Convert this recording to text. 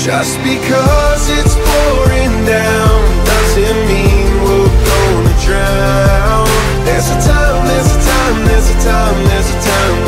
Just because it's pouring down doesn't mean we're gonna drown. There's a time, there's a time, there's a time, there's a time